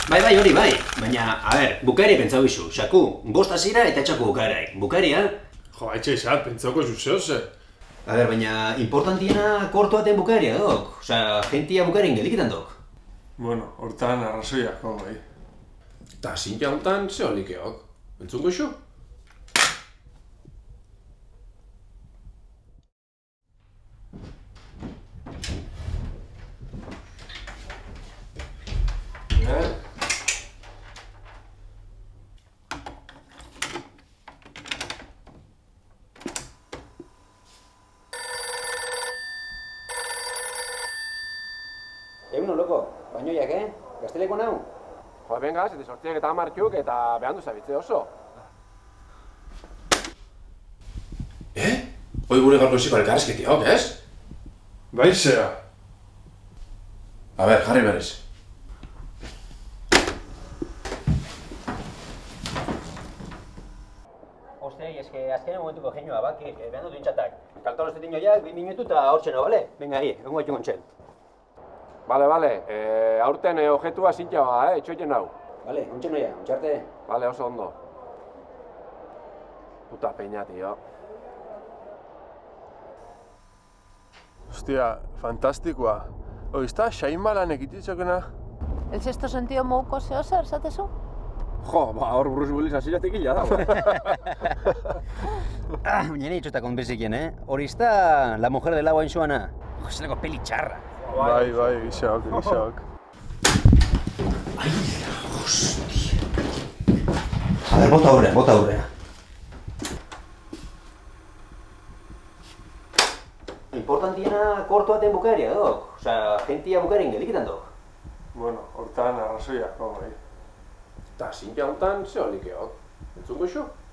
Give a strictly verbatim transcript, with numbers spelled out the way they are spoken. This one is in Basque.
Bai, bai, hori, bai. Baina, a ber, bukaeri pentsau izu. Xaku, bost hasiera eta etxako bukaerai. Bukaeria? Jo, haitxe izat, pentsauko zuzeo ze. A ber, baina, importantiena korto baten bukaeria, dok. Osa, gentia bukaerin geliketan, dok. Bueno, hortan arrazoiak, ho, bai. Ta zintia hontan ze olikeok. Entzungo izu? Eguno, loko, bainoiak, eh? Gazteleko nau? Jo, venga, zete sortziak eta amartxuk eta behandu zabitze oso. Eh? Hoi gure gaurko iziko elkarrezketiok, ez? Bai zea. A ber, jarri berriz. Ostei, eske azkenen momentuko genioa, baki, behan dut intxatak. Kaltaro zetin joiak, bi minutu eta hor txeno, bale? Venga, hi, egun gaitu gontxen. Bale, bale, e, aurten e, objetua zintia bada, eh, etxoiten hau. Bale, gontxen noia, gontxarte. Bale, oso ondo. Puta peña, tío. Hostia, fantastikoa. Oizta, xainbalan ekititzokena? El sexto sentido mouko zeo zer, zatezu? Jo, ba, hor Bruce Willis hasilatik hila dago. Ah, nire itxotak onbezikien, eh? Hori izta la mujer del agua insuana. Zelako peli txarra. Bai, bai, gixok, gixok. Ai, hostia. A ber, bota aurrea, bota aurrea. Importantiena korto baten bukaeria, dok. Osa, gentia bukaerin geliketan, dok. Bueno, hortan arrazoiak, ho, bai. Ta zintia hontan ze olikeok. Entzungo izu?